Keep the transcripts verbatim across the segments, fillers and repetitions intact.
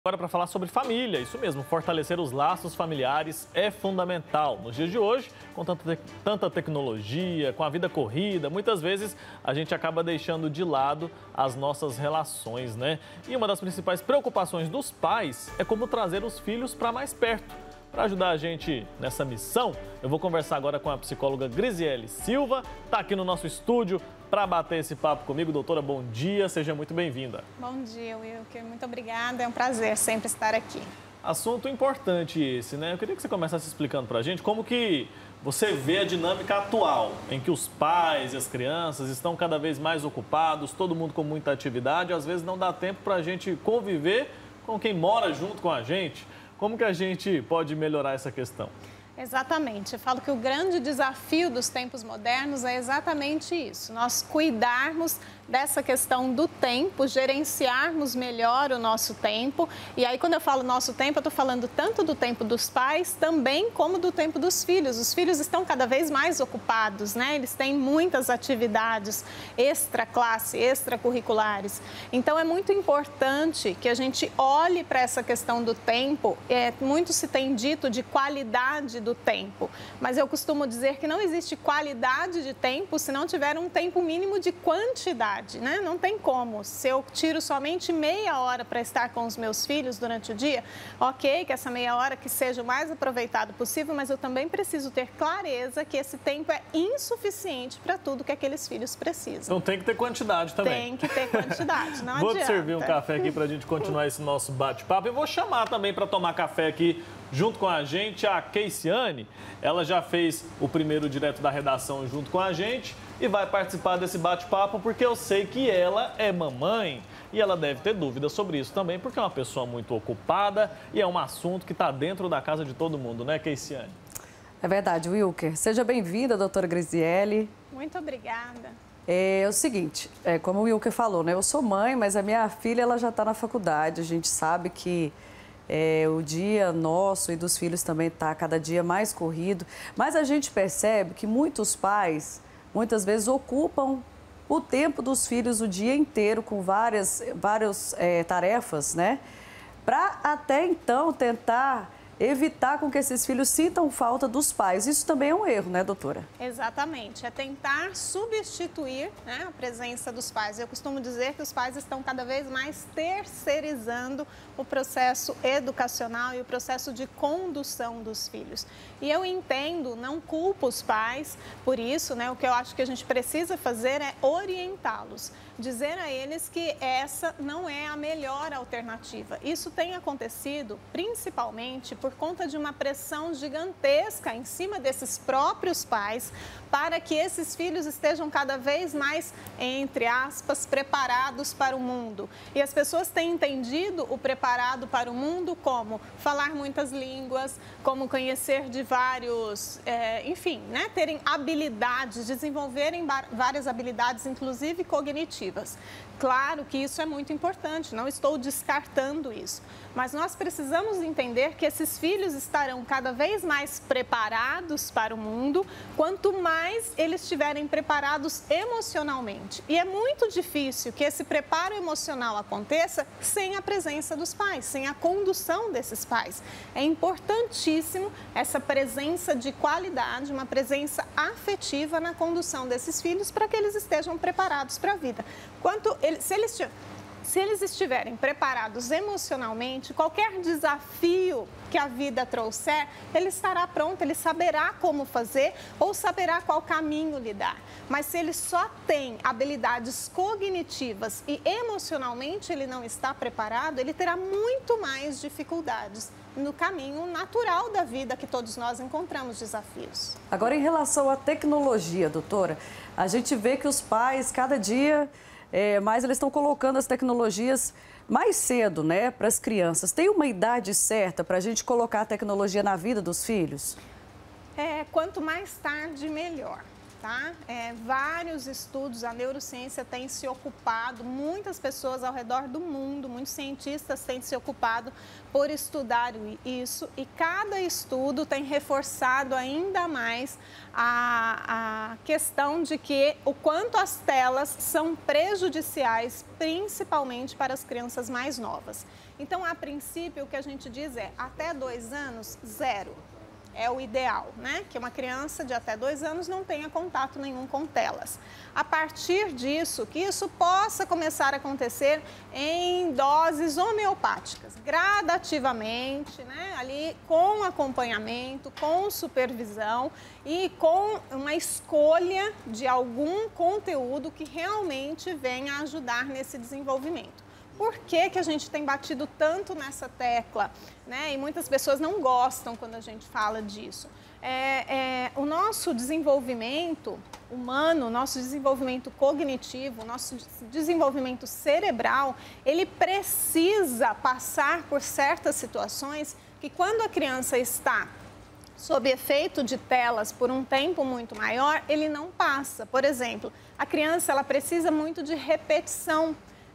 Agora para falar sobre família, isso mesmo, fortalecer os laços familiares é fundamental. Nos dias de hoje, com tanta, te tanta tecnologia, com a vida corrida, muitas vezes a gente acaba deixando de lado as nossas relações, né? E uma das principais preocupações dos pais é como trazer os filhos para mais perto. Para ajudar a gente nessa missão, eu vou conversar agora com a psicóloga Grisiele Silva, está aqui no nosso estúdio para bater esse papo comigo. Doutora, bom dia, seja muito bem-vinda. Bom dia, Wilker, muito obrigada, é um prazer sempre estar aqui. Assunto importante esse, né? Eu queria que você começasse explicando para a gente como que você vê a dinâmica atual, em que os pais e as crianças estão cada vez mais ocupados, todo mundo com muita atividade, às vezes não dá tempo para a gente conviver com quem mora junto com a gente. Como que a gente pode melhorar essa questão? Exatamente. Eu falo que o grande desafio dos tempos modernos é exatamente isso. Nós cuidarmos dessa questão do tempo, gerenciarmos melhor o nosso tempo. E aí, quando eu falo nosso tempo, eu estou falando tanto do tempo dos pais, também como do tempo dos filhos. Os filhos estão cada vez mais ocupados, né? Eles têm muitas atividades extra-classe, extracurriculares. Então, é muito importante que a gente olhe para essa questão do tempo. É, muito se tem dito de qualidade do tempo, mas eu costumo dizer que não existe qualidade de tempo se não tiver um tempo mínimo de quantidade, né? Não tem como. Se eu tiro somente meia hora para estar com os meus filhos durante o dia, ok, que essa meia hora que seja o mais aproveitado possível, mas eu também preciso ter clareza que esse tempo é insuficiente para tudo que aqueles filhos precisam. Então tem que ter quantidade também. Tem que ter quantidade, não Vou adianta. te servir um café aqui para a gente continuar esse nosso bate-papo. Eu vou chamar também para tomar café aqui junto com a gente a Keisiane. Ela já fez o primeiro direto da redação junto com a gente e vai participar desse bate-papo porque eu sei que ela é mamãe e ela deve ter dúvidas sobre isso também, porque é uma pessoa muito ocupada e é um assunto que está dentro da casa de todo mundo, né, Keisiane? É verdade, Wilker. Seja bem-vinda, doutora Grisiele. Muito obrigada. É o seguinte, é, como o Wilker falou, né? Eu sou mãe, mas a minha filha ela já está na faculdade. A gente sabe que É, o dia nosso e dos filhos também está cada dia mais corrido, mas a gente percebe que muitos pais, muitas vezes, ocupam o tempo dos filhos o dia inteiro com várias, várias é, tarefas, né? Para até então tentar evitar com que esses filhos sintam falta dos pais. Isso também é um erro, né, doutora? Exatamente. É tentar substituir, né, a presença dos pais. Eu costumo dizer que os pais estão cada vez mais terceirizando o processo educacional e o processo de condução dos filhos. E eu entendo, não culpo os pais por isso, né? O que eu acho que a gente precisa fazer é orientá-los, dizer a eles que essa não é a melhor alternativa. Isso tem acontecido principalmente por conta de uma pressão gigantesca em cima desses próprios pais para que esses filhos estejam cada vez mais, entre aspas, preparados para o mundo. E as pessoas têm entendido o preparado para o mundo como falar muitas línguas, como conhecer de vários, é, enfim, né, terem habilidades, desenvolverem várias habilidades, inclusive cognitivas. Claro que isso é muito importante, não estou descartando isso, mas nós precisamos entender que esses filhos estarão cada vez mais preparados para o mundo, quanto mais eles estiverem preparados emocionalmente. E é muito difícil que esse preparo emocional aconteça sem a presença dos pais, sem a condução desses pais. É importantíssimo essa presença de qualidade, uma presença afetiva na condução desses filhos para que eles estejam preparados para a vida. Quanto ele, se eles Se eles estiverem preparados emocionalmente, qualquer desafio que a vida trouxer, ele estará pronto, ele saberá como fazer ou saberá qual caminho lhe dar. Mas se ele só tem habilidades cognitivas e emocionalmente ele não está preparado, ele terá muito mais dificuldades no caminho natural da vida que todos nós encontramos desafios. Agora, em relação à tecnologia, doutora, a gente vê que os pais, cada dia É, mas eles estão colocando as tecnologias mais cedo, né, para as crianças. Tem uma idade certa para a gente colocar a tecnologia na vida dos filhos? É, quanto mais tarde, melhor. tá? É, vários estudos, a neurociência tem se ocupado, muitas pessoas ao redor do mundo, muitos cientistas têm se ocupado por estudar isso e cada estudo tem reforçado ainda mais a, a questão de que o quanto as telas são prejudiciais, principalmente para as crianças mais novas. Então, a princípio, o que a gente diz é até dois anos, zero. É o ideal, né? Que uma criança de até dois anos não tenha contato nenhum com telas. A partir disso, que isso possa começar a acontecer em doses homeopáticas, gradativamente, né? Ali com acompanhamento, com supervisão e com uma escolha de algum conteúdo que realmente venha ajudar nesse desenvolvimento. Por que que a gente tem batido tanto nessa tecla, né? E muitas pessoas não gostam quando a gente fala disso. É, é, o nosso desenvolvimento humano, o nosso desenvolvimento cognitivo, o nosso desenvolvimento cerebral, ele precisa passar por certas situações que quando a criança está sob efeito de telas por um tempo muito maior, ele não passa. Por exemplo, a criança ela precisa muito de repetição.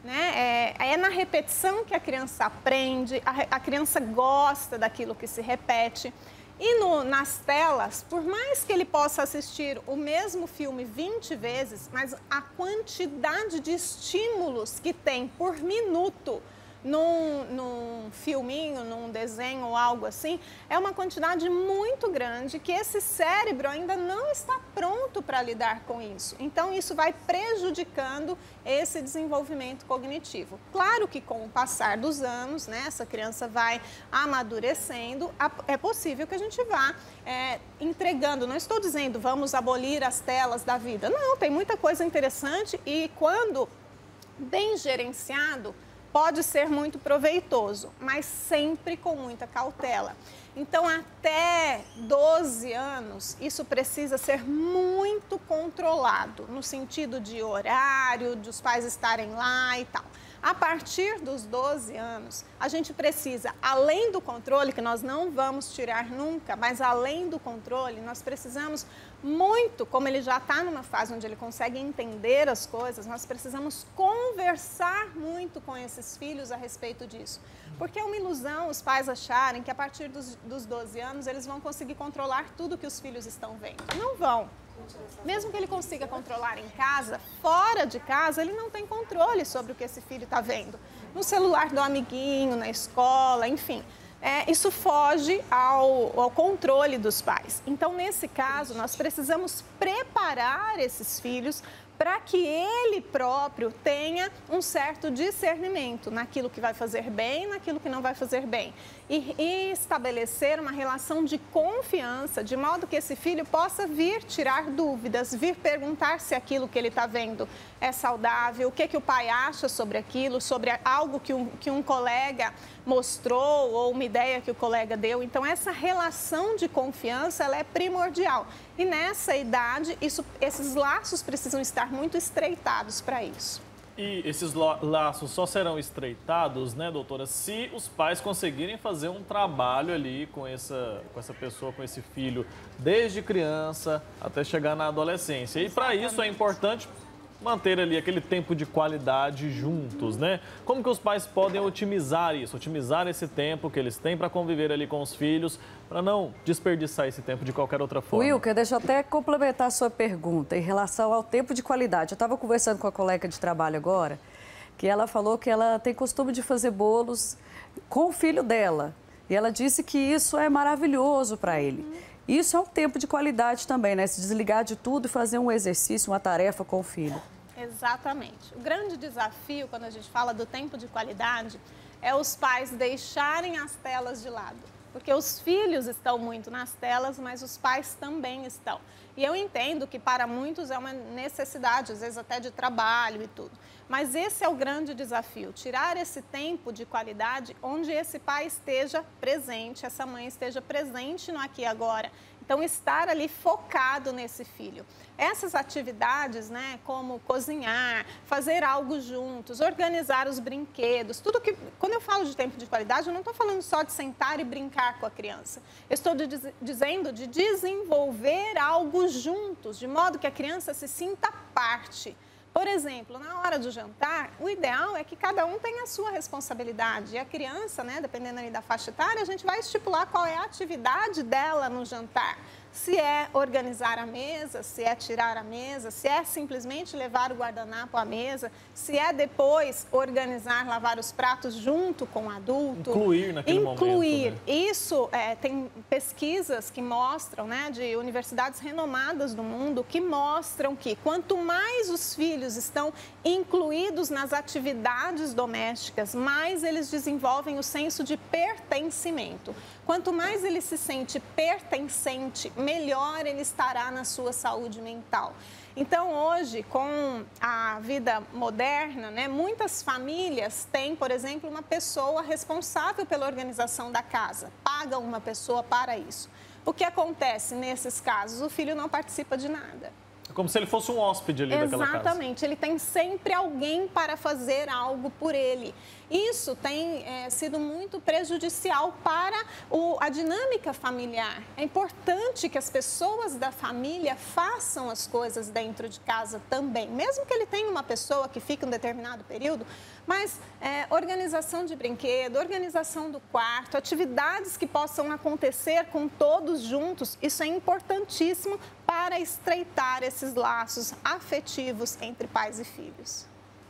Né? É, é na repetição que a criança aprende, a, a criança gosta daquilo que se repete. E no, nas telas, por mais que ele possa assistir o mesmo filme vinte vezes, mas a quantidade de estímulos que tem por minuto num, num filminho, num desenho ou algo assim, é uma quantidade muito grande que esse cérebro ainda não está pronto para lidar com isso. Então, isso vai prejudicando esse desenvolvimento cognitivo. Claro que com o passar dos anos, né, essa criança vai amadurecendo, é possível que a gente vá é, entregando. Não estou dizendo vamos abolir as telas da vida. Não, tem muita coisa interessante e quando bem gerenciado, pode ser muito proveitoso, mas sempre com muita cautela. Então, até doze anos, isso precisa ser muito controlado, no sentido de horário, dos pais estarem lá e tal. A partir dos doze anos, a gente precisa, além do controle, que nós não vamos tirar nunca, mas além do controle, nós precisamos muito, como ele já está numa fase onde ele consegue entender as coisas, nós precisamos conversar muito com esses filhos a respeito disso. Porque é uma ilusão os pais acharem que a partir dos, dos doze anos eles vão conseguir controlar tudo que os filhos estão vendo. Não vão. Mesmo que ele consiga controlar em casa, fora de casa, ele não tem controle sobre o que esse filho está vendo. No celular do amiguinho, na escola, enfim. É, isso foge ao, ao controle dos pais. Então, nesse caso, nós precisamos preparar esses filhos para que ele próprio tenha um certo discernimento naquilo que vai fazer bem, naquilo que não vai fazer bem. E, e estabelecer uma relação de confiança, de modo que esse filho possa vir tirar dúvidas, vir perguntar se aquilo que ele está vendo é saudável, o que, que o pai acha sobre aquilo, sobre algo que um, que um colega mostrou ou uma ideia que o colega deu. Então, essa relação de confiança ela é primordial. E nessa idade, isso, esses laços precisam estar muito estreitados para isso. E esses laços só serão estreitados, né, doutora, se os pais conseguirem fazer um trabalho ali com essa, com essa pessoa, com esse filho, desde criança até chegar na adolescência. E para isso é importante manter ali aquele tempo de qualidade juntos, né? Como que os pais podem otimizar isso, otimizar esse tempo que eles têm para conviver ali com os filhos, para não desperdiçar esse tempo de qualquer outra forma? Wilker, deixa eu até complementar a sua pergunta em relação ao tempo de qualidade. Eu estava conversando com a colega de trabalho agora, que ela falou que ela tem costume de fazer bolos com o filho dela. E ela disse que isso é maravilhoso para ele. Isso é um tempo de qualidade também, né? Se desligar de tudo e fazer um exercício, uma tarefa com o filho. Exatamente. O grande desafio, quando a gente fala do tempo de qualidade, é os pais deixarem as telas de lado. Porque os filhos estão muito nas telas, mas os pais também estão. E eu entendo que para muitos é uma necessidade, às vezes até de trabalho e tudo. Mas esse é o grande desafio, tirar esse tempo de qualidade onde esse pai esteja presente, essa mãe esteja presente no aqui e agora. Então, estar ali focado nesse filho. Essas atividades, né, como cozinhar, fazer algo juntos, organizar os brinquedos, tudo que... Quando eu falo de tempo de qualidade, eu não estou falando só de sentar e brincar com a criança. Eu estou de, dizendo de desenvolver algo juntos, de modo que a criança se sinta parte. Por exemplo, na hora do jantar, o ideal é que cada um tenha a sua responsabilidade. E a criança, né, dependendo ali da faixa etária, a gente vai estipular qual é a atividade dela no jantar. Se é organizar a mesa, se é tirar a mesa, se é simplesmente levar o guardanapo à mesa, se é depois organizar, lavar os pratos junto com o adulto. Incluir naquele Incluir. momento. Incluir. Né? Isso, é, tem pesquisas que mostram, né, de universidades renomadas do mundo, que mostram que quanto mais os filhos estão incluídos nas atividades domésticas, mais eles desenvolvem o senso de pertencimento. Quanto mais ele se sente pertencente, melhor ele estará na sua saúde mental. Então, hoje, com a vida moderna, né, muitas famílias têm, por exemplo, uma pessoa responsável pela organização da casa, pagam uma pessoa para isso. O que acontece nesses casos? O filho não participa de nada. É como se ele fosse um hóspede ali daquela casa. Exatamente, ele tem sempre alguém para fazer algo por ele. Isso tem é, sido muito prejudicial para o, a dinâmica familiar. É importante que as pessoas da família façam as coisas dentro de casa também, mesmo que ele tenha uma pessoa que fica um determinado período, mas é, organização de brinquedo, organização do quarto, atividades que possam acontecer com todos juntos, isso é importantíssimo para estreitar esses laços afetivos entre pais e filhos.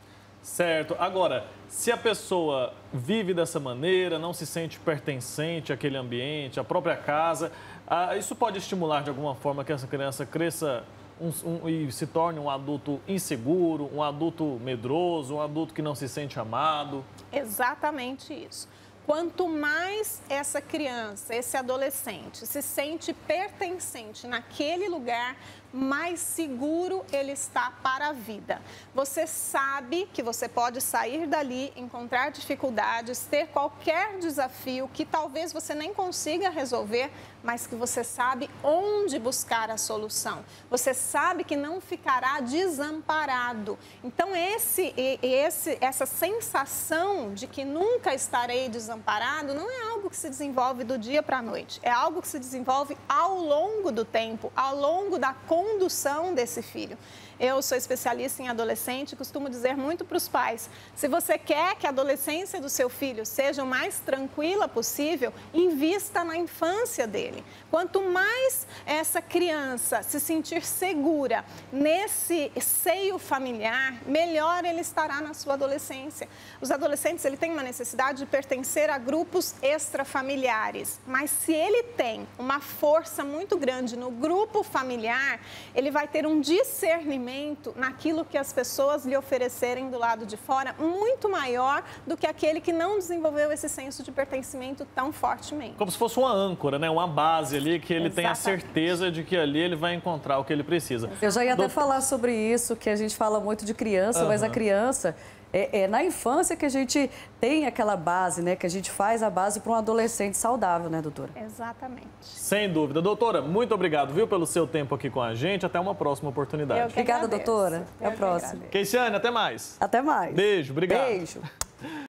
Certo. Agora, se a pessoa vive dessa maneira, não se sente pertencente àquele ambiente, à própria casa, ah, isso pode estimular de alguma forma que essa criança cresça um, um, e se torne um adulto inseguro, um adulto medroso, um adulto que não se sente amado? Exatamente isso. Quanto mais essa criança, esse adolescente se sente pertencente naquele lugar, mais seguro ele está para a vida. Você sabe que você pode sair dali, encontrar dificuldades, ter qualquer desafio que talvez você nem consiga resolver, mas que você sabe onde buscar a solução. Você sabe que não ficará desamparado. Então, esse, esse, essa sensação de que nunca estarei desamparado não é algo que se desenvolve do dia para a noite. É algo que se desenvolve ao longo do tempo, ao longo da condução desse filho. Eu sou especialista em adolescente e costumo dizer muito para os pais, se você quer que a adolescência do seu filho seja o mais tranquila possível, invista na infância dele. Quanto mais essa criança se sentir segura nesse seio familiar, melhor ele estará na sua adolescência. Os adolescentes, ele tem uma necessidade de pertencer a grupos extrafamiliares, mas se ele tem uma força muito grande no grupo familiar, ele vai ter um discernimento naquilo que as pessoas lhe oferecerem do lado de fora, muito maior do que aquele que não desenvolveu esse senso de pertencimento tão fortemente. Como se fosse uma âncora, né? Uma base ali que ele Exatamente. tem a certeza de que ali ele vai encontrar o que ele precisa. Eu já ia até Doutor... falar sobre isso, que a gente fala muito de criança, uhum. mas a criança... É, é na infância que a gente tem aquela base, né? Que a gente faz a base para um adolescente saudável, né, doutora? Exatamente. Sem dúvida. Doutora, muito obrigado, viu, pelo seu tempo aqui com a gente. Até uma próxima oportunidade. Eu que Obrigada, agradeço. doutora. Até Eu a próxima. Keisiane, até mais. Até mais. Beijo, obrigado. Beijo.